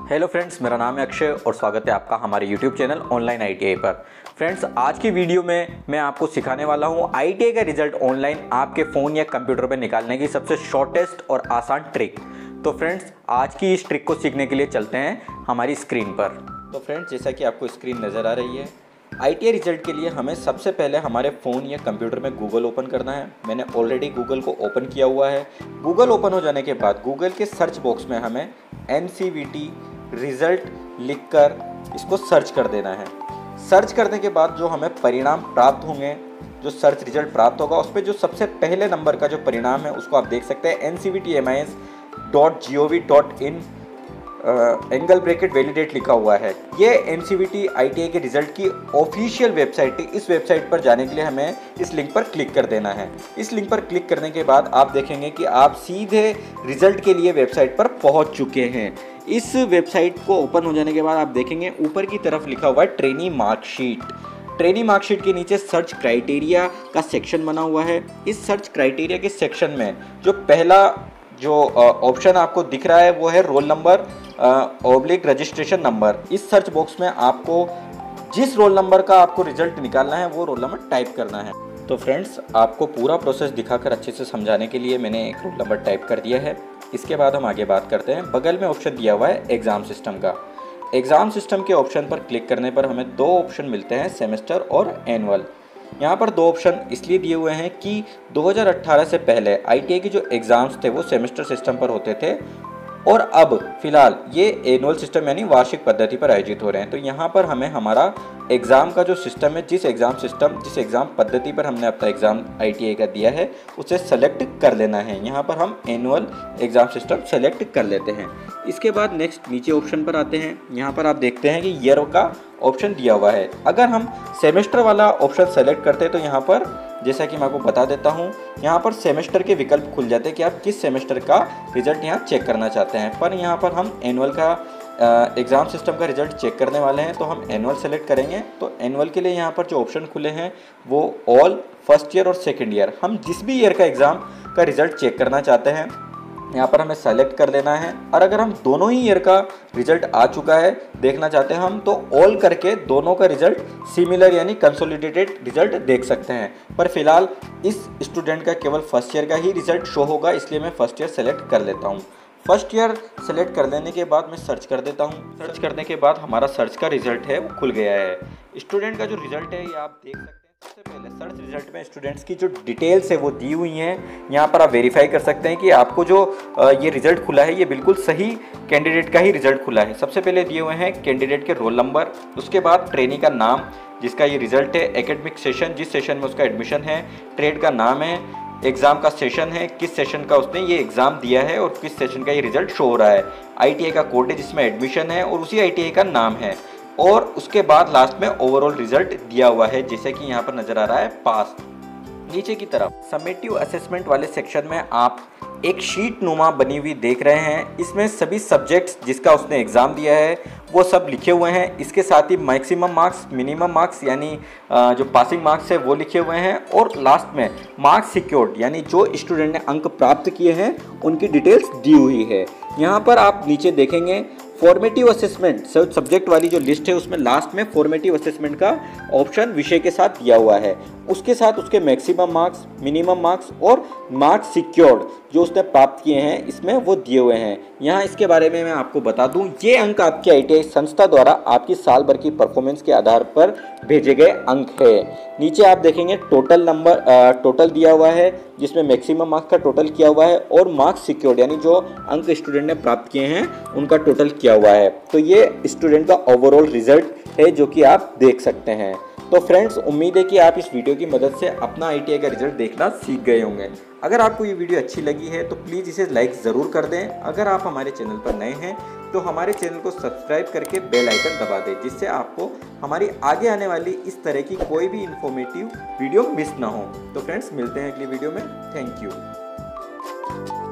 Hello friends, मेरा नाम है अक्षय और स्वागत है आपका हमारे यूट्यूब चैनल ऑनलाइन आईटीआई पर। फ्रेंड्स, आज की वीडियो में मैं आपको सिखाने वाला हूं आईटीआई का रिजल्ट ऑनलाइन आपके फ़ोन या कंप्यूटर पर निकालने की सबसे शॉर्टेस्ट और आसान ट्रिक। तो फ्रेंड्स, आज की इस ट्रिक को सीखने के लिए चलते हैं हमारी स्क्रीन पर। तो फ्रेंड्स, जैसा कि आपको स्क्रीन नज़र आ रही है, आईटीआई रिजल्ट के लिए हमें सबसे पहले हमारे फ़ोन या कंप्यूटर में गूगल ओपन करना है। मैंने ऑलरेडी गूगल को ओपन किया हुआ है। गूगल ओपन हो जाने के बाद गूगल के सर्च बॉक्स में हमें NCVT रिज़ल्ट लिखकर इसको सर्च कर देना है। सर्च करने के बाद जो हमें परिणाम प्राप्त होंगे, जो सर्च रिजल्ट प्राप्त होगा, उस पर जो सबसे पहले नंबर का जो परिणाम है उसको आप देख सकते हैं ncvtmis.gov.in एंगल ब्रैकेट वैलिडेट लिखा हुआ है। ये NCVT ITI के रिजल्ट की ऑफिशियल वेबसाइट है। इस वेबसाइट पर जाने के लिए हमें इस लिंक पर क्लिक कर देना है। इस लिंक पर क्लिक करने के बाद आप देखेंगे कि आप सीधे रिजल्ट के लिए वेबसाइट पर पहुंच चुके हैं। इस वेबसाइट को ओपन हो जाने के बाद आप देखेंगे ऊपर की तरफ लिखा हुआ है ट्रेनी मार्कशीट। ट्रेनी मार्कशीट के नीचे सर्च क्राइटेरिया का सेक्शन बना हुआ है। इस सर्च क्राइटेरिया के सेक्शन में जो पहला जो ऑप्शन आपको दिख रहा है वो है roll number oblique registration number. इस सर्च बॉक्स में आपको जिस रोल नंबर का आपको रिजल्ट निकालना है वो रोल नंबर टाइप करना है। तो फ्रेंड्स, आपको पूरा प्रोसेस दिखाकर अच्छे से समझाने के लिए मैंने एक रोल नंबर टाइप कर दिया है। इसके बाद हम आगे बात करते हैं। बगल में ऑप्शन दिया हुआ है एग्ज़ाम सिस्टम का। एग्ज़ाम सिस्टम के ऑप्शन पर क्लिक करने पर हमें दो ऑप्शन मिलते हैं, सेमेस्टर और एनुअल। यहाँ पर दो ऑप्शन इसलिए दिए हुए हैं कि 2018 से पहले आईटीआई के जो एग्ज़ाम्स थे वो सेमेस्टर सिस्टम पर होते थे और अब फिलहाल ये एनुअल सिस्टम यानी वार्षिक पद्धति पर आयोजित हो रहे हैं। तो यहाँ पर हमें हमारा एग्ज़ाम का जो सिस्टम है, जिस एग्ज़ाम पद्धति पर हमने अपना एग्ज़ाम आईटीआई का दिया है उसे सेलेक्ट कर लेना है। यहाँ पर हम एनुअल एग्ज़ाम सिस्टम सेलेक्ट कर लेते हैं। इसके बाद नेक्स्ट नीचे ऑप्शन पर आते हैं। यहाँ पर आप देखते हैं कि ईयर का ऑप्शन दिया हुआ है। अगर हम सेमेस्टर वाला ऑप्शन सेलेक्ट करते हैं तो यहाँ पर, जैसा कि मैं आपको बता देता हूँ, यहाँ पर सेमेस्टर के विकल्प खुल जाते हैं कि आप किस सेमेस्टर का रिजल्ट यहाँ चेक करना चाहते हैं। पर यहाँ पर हम एनुअल का एग्ज़ाम सिस्टम का रिजल्ट चेक करने वाले हैं तो हम एनुअल सेलेक्ट करेंगे। तो एनुअल के लिए यहाँ पर जो ऑप्शन खुले हैं वो ऑल, फर्स्ट ईयर और सेकेंड ईयर, हम जिस भी ईयर का एग्ज़ाम का रिजल्ट चेक करना चाहते हैं यहाँ पर हमें सेलेक्ट कर लेना है। और अगर हम दोनों ही ईयर का रिजल्ट आ चुका है देखना चाहते हैं हम, तो ऑल करके दोनों का रिजल्ट सिमिलर यानी कंसोलिडेटेड रिजल्ट देख सकते हैं। पर फिलहाल इस स्टूडेंट का केवल फर्स्ट ईयर का ही रिजल्ट शो होगा, इसलिए मैं फर्स्ट ईयर सेलेक्ट कर लेता हूँ। फर्स्ट ईयर सेलेक्ट कर लेने के बाद मैं सर्च कर देता हूँ। सर्च करने के बाद हमारा सर्च का रिजल्ट है वो खुल गया है। स्टूडेंट का जो रिजल्ट है ये आप देख सकते हैं। सबसे पहले सर्च रिजल्ट में स्टूडेंट्स की जो डिटेल्स है वो दी हुई हैं। यहाँ पर आप वेरीफाई कर सकते हैं कि आपको जो ये रिजल्ट खुला है ये बिल्कुल सही कैंडिडेट का ही रिजल्ट खुला है। सबसे पहले दिए हुए हैं कैंडिडेट के रोल नंबर, उसके बाद ट्रेनी का नाम जिसका ये रिजल्ट है, एकेडमिक सेशन जिस सेशन में उसका एडमिशन है, ट्रेड का नाम है, एग्ज़ाम का सेशन है, किस सेशन का उसने ये एग्ज़ाम दिया है और किस सेशन का ये रिजल्ट शो हो रहा है, आईटीआई का कोड है जिसमें एडमिशन है और उसी आईटीआई का नाम है, और उसके बाद लास्ट में ओवरऑल रिजल्ट दिया हुआ है जैसे कि यहाँ पर नज़र आ रहा है पास। नीचे की तरफ समेटिव असेसमेंट वाले सेक्शन में आप एक शीट नुमा बनी हुई देख रहे हैं। इसमें सभी सब्जेक्ट्स जिसका उसने एग्ज़ाम दिया है वो सब लिखे हुए हैं। इसके साथ ही मैक्सिमम मार्क्स, मिनिमम मार्क्स यानी जो पासिंग मार्क्स है वो लिखे हुए हैं, और लास्ट में मार्क्स सिक्योर्ड यानी जो स्टूडेंट ने अंक प्राप्त किए हैं उनकी डिटेल्स दी हुई है। यहाँ पर आप नीचे देखेंगे फॉर्मेटिव असेसमेंट सब्जेक्ट वाली जो लिस्ट है उसमें लास्ट में फॉर्मेटिव असेसमेंट का ऑप्शन विषय के साथ दिया हुआ है। उसके साथ उसके मैक्सिमम मार्क्स, मिनिमम मार्क्स और मार्क्स सिक्योर्ड जो उसने प्राप्त किए हैं इसमें वो दिए हुए हैं। यहाँ इसके बारे में मैं आपको बता दूं, ये अंक आपके आईटीआई संस्था द्वारा आपकी साल भर की परफॉर्मेंस के आधार पर भेजे गए अंक है। नीचे आप देखेंगे टोटल दिया हुआ है जिसमें मैक्सिमम मार्क्स का टोटल किया हुआ है और मार्क्स सिक्योर्ड यानी जो अंक स्टूडेंट ने प्राप्त किए हैं उनका टोटल किया हुआ है। तो ये स्टूडेंट का ओवरऑल रिजल्ट है जो कि आप देख सकते हैं। तो फ्रेंड्स, उम्मीद है कि आप इस वीडियो की मदद से अपना आईटीआई का रिजल्ट देखना सीख गए होंगे। अगर आपको ये वीडियो अच्छी लगी है तो प्लीज़ इसे लाइक ज़रूर कर दें। अगर आप हमारे चैनल पर नए हैं तो हमारे चैनल को सब्सक्राइब करके बेल आइकन दबा दें, जिससे आपको हमारी आगे आने वाली इस तरह की कोई भी इन्फॉर्मेटिव वीडियो मिस ना हो। तो फ्रेंड्स, मिलते हैं अगली वीडियो में। Thank you.